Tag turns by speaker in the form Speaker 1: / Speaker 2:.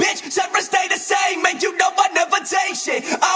Speaker 1: bitch, separate stay the same. Man, you know I never take shit.